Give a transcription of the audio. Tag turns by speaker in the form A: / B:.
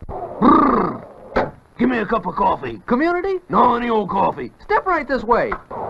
A: Brrr. Give me a cup of coffee.
B: Community?
A: No, any old coffee.
B: Step right this way.